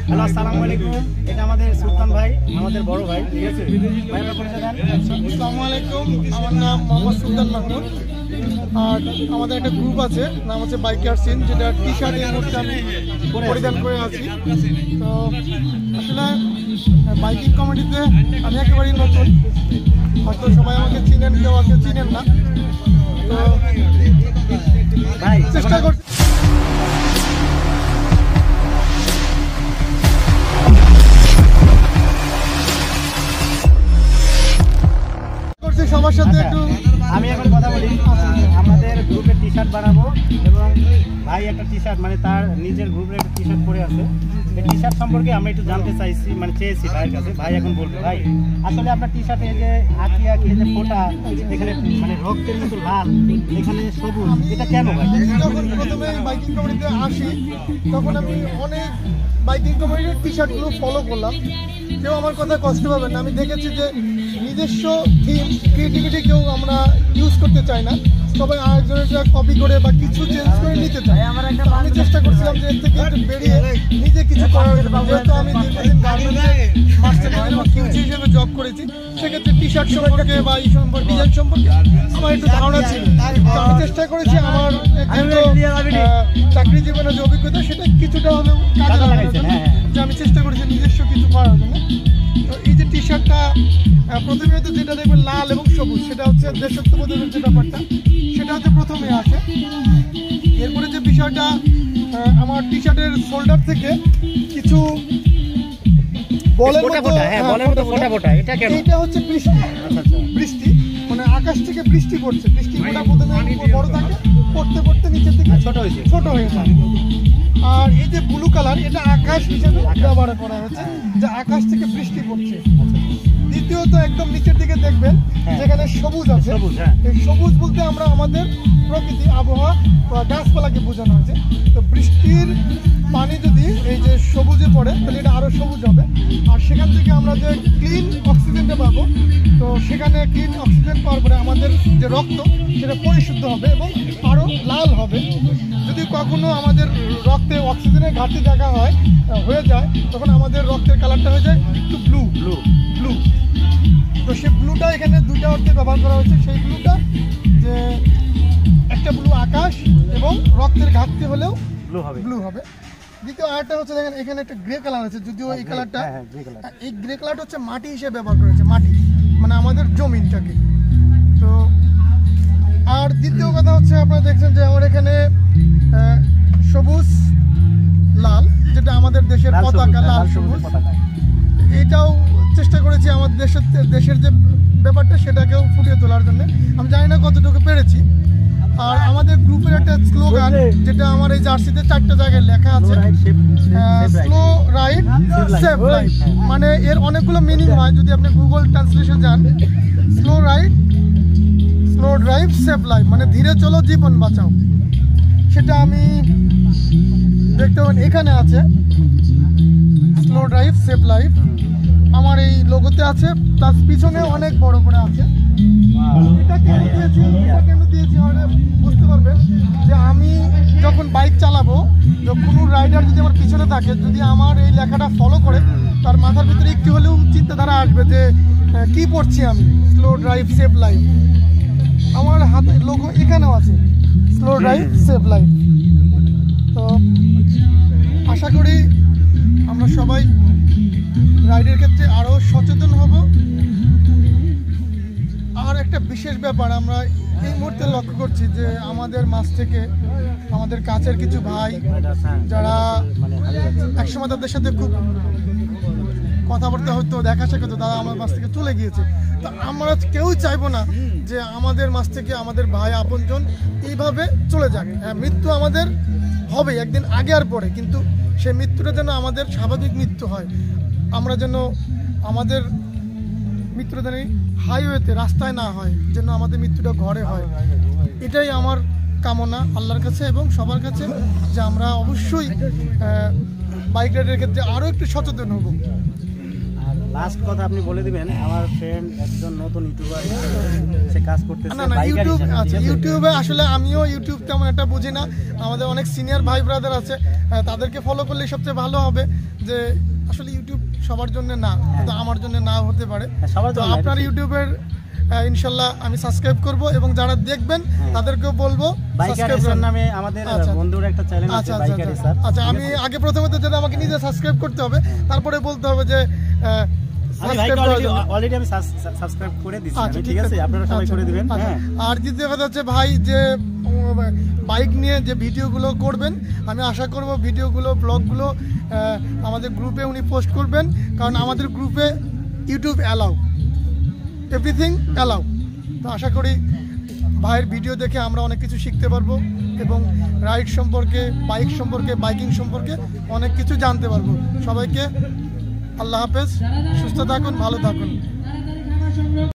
Hello, আসসালামু আলাইকুম। এটা আমাদের সুলতান ভাই, আমাদের বড় ভাই, ঠিক আছে? ভাই আপনার পরিচয় দেন। আসসালামু আলাইকুম, আমার নাম মোহাম্মদ সুলতান মাহমুদ। আর আমাদের একটা গ্রুপ আছে, নাম হচ্ছে বাইকার সিন, যেটা টি শার্ট এই মুহূর্তে আমি পরিধান করে আছি। তো আসলে বাইকিং কমিটিতে আমি একেবারেই নতুন, হয়তো সবাই আমাকে চিনেন, কেউ আমাকে চিনেন না। তো ভাই চেষ্টা করছি সবার সাথে একটু। আমি এখন কথা বলি, আমাদের গ্রুপের টি শার্ট বানাবো এবং ভাই একটা টি শার্ট মানে তার নিজের গ্রুপের একটা টি শার্ট পরে আছে। এই টি শার্ট সম্পর্কে আমরা একটু জানতে চাইছি, মানে চেয়েছি ভাইয়ের কাছে। ভাই এখন বলবে, ভাই আসলে আপনার টি শার্টে যে আঁকি যে ফোটা, এখানে মানে রক্তের মতো লাল, এখানে সবুজ, এটা কেন ভাই? যখন প্রথমে বাইকিং কমিটিতে আসি তখন আমি অনেক বাইকিং কমিটির টি শার্টগুলো ফলো করলাম। কেউ আমার কথা কষ্ট পাবেন না, আমি দেখেছি যে নিজস্ব থিম ক্রিয়েটিভিটি কেউ আমরা ইউজ করতে চাই না, সবাই আরেকজনের কপি করে বা কিছু চেঞ্জ করে নিতে চাই। আমি চেষ্টা করছিলাম যে এর থেকে একটু বেরিয়ে নিজে কিছু করার, যেহেতু আমি দীর্ঘদিন গার্মেন্টসে মাস্টার কিউসি হিসেবে জব করেছি, সেক্ষেত্রে টি শার্ট সম্পর্কে বা এই সম্পর্কে ডিজাইন সম্পর্কে আমার একটু ধারণা ছিল। আমি চেষ্টা করেছি আমার চাকরি জীবনের যে অভিজ্ঞতা সেটা কিছুটা হলেও কাজে লাগানোর জন্য, যে আমি চেষ্টা করেছি নিজস্ব কিছু করার জন্য। তো এই যে টি শার্টটা প্রথমে তো যেটা দেখবেন লাল এবং সবুজ, সেটা হচ্ছে দেশত্ববোধের যে ব্যাপারটা, সেটা হচ্ছে প্রথমে আসে। এরপরে যে বিষয়টা, আমার টি শার্টের শোল্ডার থেকে কিছু বলের মতো, এটা হচ্ছে বৃষ্টি। বৃষ্টি মানে আকাশ থেকে বৃষ্টি পড়ছে, বৃষ্টি ফোঁটা প্রথমে বড় থাকে, পড়তে পড়তে নিচের দিকে ছোট হয়ে যায়। আর এই যে ব্লু কালার, এটা আকাশ হিসেবে ব্যবহার করা হয়েছে, যে আকাশ থেকে বৃষ্টি পড়ছে। দ্বিতীয়ত একদম নিচের দিকে দেখবেন যেখানে সবুজ আছে, এই সবুজ বলতে আমরা আমাদের প্রকৃতি, আবহাওয়া বা গাছপালাকে বোঝানো হয়েছে। তো বৃষ্টির পানি যদি এই যে সবুজে পড়ে তাহলে এটা আরো সবুজ হবে, আর সেখান থেকে আমরা যে ক্লিন অক্সিজেনটা পাবো, তো সেখানে ক্লিন অক্সিজেন পাওয়ার পরে আমাদের যে রক্ত সেটা পরিশুদ্ধ হবে এবং আরো লাল হবে। যদি কখনো আমাদের রক্তে অক্সিজেনের ঘাটতি দেখা হয়ে যায়, তখন আমাদের রক্তের কালারটা হয়ে যায় একটু ব্লু। তো সেই ব্লুটা এখানে দুইটা অর্থে ব্যবহার করা হয়েছে। সেই ব্লুটা যে একটা ব্লু আকাশ এবং রক্তের ঘাটতি হলেও ব্লু হবে। দ্বিতীয় আরেকটা হচ্ছে দেখেন এখানে একটা গ্রে কালার আছে, যদিও এই কালারটা, এই গ্রে কালারটা হচ্ছে মাটি হিসেবে ব্যবহার করেছে, মাটি মানে আমাদের জমিনটাকে। তো আর দ্বিতীয় কথা হচ্ছে আপনারা দেখছেন যে আমার এখানে সবুজ লাল, যেটা আমাদের দেশের পতাকা, লাল সবুজ, এটাও চেষ্টা করেছি আমার দেশের যে ব্যাপারটা সেটাকেও ফুটিয়ে তোলার জন্য। আমি জানি না কতটুকু পেরেছি। আর আমাদের গ্রুপের একটা স্লোগান, যেটা আমার এই জার্সিতে 4টা জায়গায় লেখা আছে, স্লো রাইড সেভ লাইফ। মানে এর অনেকগুলো মিনিং হয়, যদি আপনি গুগল ট্রান্সলেশন যান, স্লো ড্রাইভ সেভ লাইফ মানে ধীরে চলো জীবন বাঁচাও। সেটা আমি দেখতে পাবেন এখানে আছে, স্লো ড্রাইভ সেভ লাইফ আমার এই লোগোতে আছে, প্লাস পিছনে অনেক বড় করে আছে। এটা কেন দিয়েছি বুঝতে পারবেন যে আমি যখন বাইক চালাবো, কোনো রাইডার যদি আমার পিছনে থাকে, যদি আমার এই লেখাটা ফলো করে, তার মাথার ভিতরে একটু হলেও চিন্তাধারা আসবে যে কি পড়ছি আমি, স্লো ড্রাইভ সেভ লাইফ। আমার হাতে লোগো এখানেও আছে, স্লো ড্রাইভ সেভ লাইফ। তো আশা করি আমরা সবাই রাইডের ক্ষেত্রে আরও সচেতন হব। আর একটা বিশেষ ব্যাপার আমরা এই মুহূর্তে লক্ষ্য করছি যে আমাদের মাঝ থেকে আমাদের কাছের কিছু ভাই, যারা একসময় তাদের সাথে খুব কথাবার্তা হতো, দেখা সাক্ষাৎ, তারা আমার মাঝ থেকে চলে গিয়েছে। তো আমরা কেউই চাইবো না যে আমাদের মাঝ থেকে আমাদের ভাই আপনজন এইভাবে চলে যাক। হ্যাঁ, মৃত্যু আমাদের হবে একদিন, আগে আর পরে, কিন্তু সেই মৃত্যুটা যেন আমাদের স্বাভাবিক মৃত্যু হয়। আমরা যেন আমাদের মৃত্যুটা যেন হাইওয়েতে, রাস্তায় না হয়, যেন আমাদের মৃত্যুটা ঘরে হয়। এটাই আমার কামনা আল্লাহর কাছে এবং সবার কাছে, যে আমরা অবশ্যই বাইক রাইডের ক্ষেত্রে আরও একটু সচেতন হব। লাস্ট কথা আপনি বলে দিবেন, আমার ফ্রেন্ড একজন নতুন ইউটিউবার, সে কাজ করতেছে না না বাইকার ইউটিউব, হিসেবে, আচ্ছা ঠিক আছে? ইউটিউবে আসলে আমিও ইউটিউব তেমন একটা বুঝি না, আমাদের অনেক সিনিয়র ভাই ব্রাদার আছে, তাদেরকে ফলো করলে সবচেয়ে ভালো হবে। যে আসলে ইউটিউব সবার জন্য না, তো আমার জন্য নাও হতে পারে। হ্যাঁ, সবার তো জন্য আপনার এটা ঠিক। ইউটিউবের ইনশাল্লাহ আমি সাবস্ক্রাইব করব এবং যারা দেখবেন তাদেরকেও বলবো বাইকার সাবস্ক্রাইব রেসার করবেন। নামে আমাদের আচ্ছা। বন্ধুর একটা চ্যানেল আছে, আচ্ছা আচ্ছা বাইকার রেসার। আচ্ছা আমি আগে প্রথমে তো যদি আমাকে নিজে সাবস্ক্রাইব করতে হবে, তারপরে বলতে হবে যে আমি সাবস্ক্রাইব করার জন্য। অলরেডি আমি সাবস্ক্রাইব করে দিচ্ছি, আচ্ছা ঠিক আছে? আপনারা সবাই আচ্ছা, করে দিবেন। আচ্ছা। হ্যাঁ, আর দ্বিতীয় কথা হচ্ছে ভাই যে বাইক নিয়ে যে ভিডিওগুলো করবেন, আমি আশা করব ভিডিওগুলো ব্লগগুলো আমাদের গ্রুপে উনি পোস্ট করবেন, কারণ আমাদের গ্রুপে ইউটিউব অ্যালাউ, এভরিথিং অ্যালাউ। তো আশা করি ভাইয়ের ভিডিও দেখে আমরা অনেক কিছু শিখতে পারবো এবং রাইড সম্পর্কে, বাইক সম্পর্কে, বাইকিং সম্পর্কে অনেক কিছু জানতে পারবো। সবাইকে আল্লাহ হাফেজ, সুস্থ থাকুন, ভালো থাকুন।